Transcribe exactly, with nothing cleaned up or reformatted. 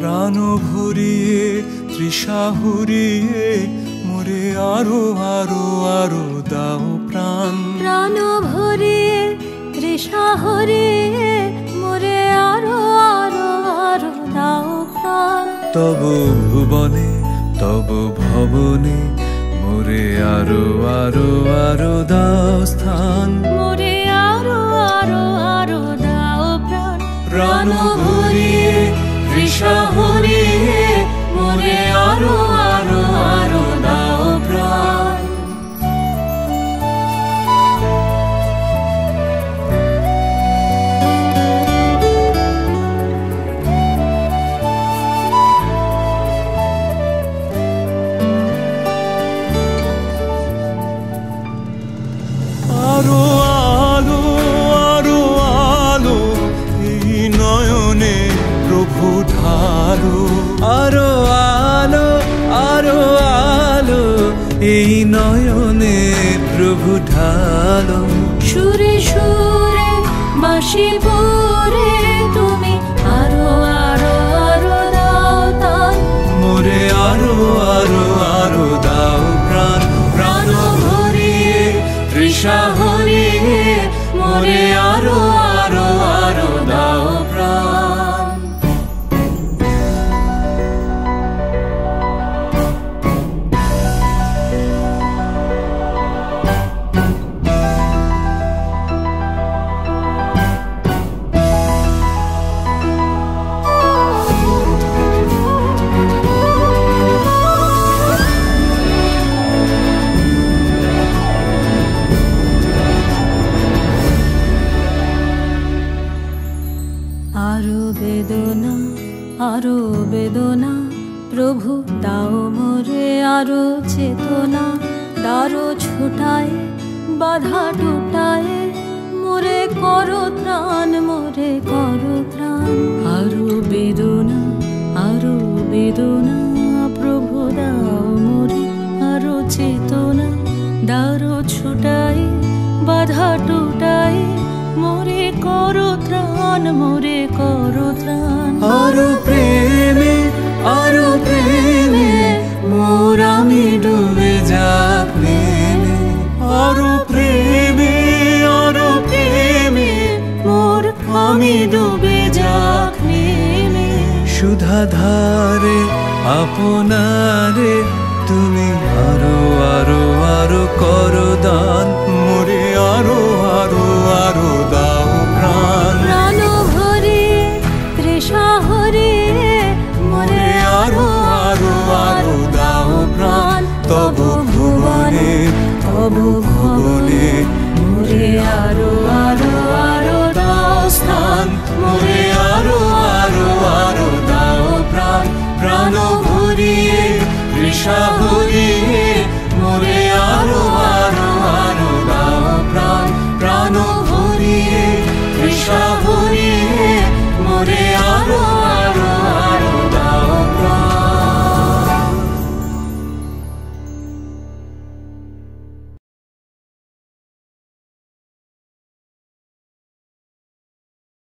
প্রাণ ভরিয়ে তৃষা হুরিয়ে মোরে আরো আরো আরো দাও প্রাণ। প্রাণ ভরিয়ে তৃষা হরিয়ে মোরে আরো আরো আরো দাও প্রাণ। তব ভুবনে তব ভবনে মোরে আরো আরো আরো দাও স্থান। মোরে আরো আরো আরো দাও প্রাণ। প্রাণ ভরিয়ে তৃষা হরিয়ে মোরে আরো আরো আরো দাও প্রাণ। আরো আলো আরো আলো এই নয়নে প্রভু ঢালো। আরো আলো আরো আলো এই নয়নে প্রভু ঢালো। সুরে সুরে বাঁশি পরে তুমি আরো আরো আরো দাও তান। মোরে আরো আরো আরো দাও প্রাণ। প্রাণ ভরিয়ে তৃষা হরিয়ে মোরে আরো আরো আরো দাও প্রাণ। আরো বেদনা আরো বেদনা প্রভু দাও মোরে আরো চেতনা। দারো ছুটায় বাধা টুটায় মোরে করো ত্রাণ মোরে করো ত্রাণ। আরো বেদনা আরো বেদনা প্রভু দাও মোরে আরো চেতনা। দারো ছুটায় বাধা টুটায় মোরে করো ত্রাণ মোরে করো ত্রাণ। আরো প্রেমে আরো প্রেমে মোর আমি ডুবে যাক নেমে। আরো প্রেমে আরো প্রেমে মোর আমি ডুবে যাক নেমে। সুধা ধারে আপনারে তুমি আরো আরো আরো করো দান।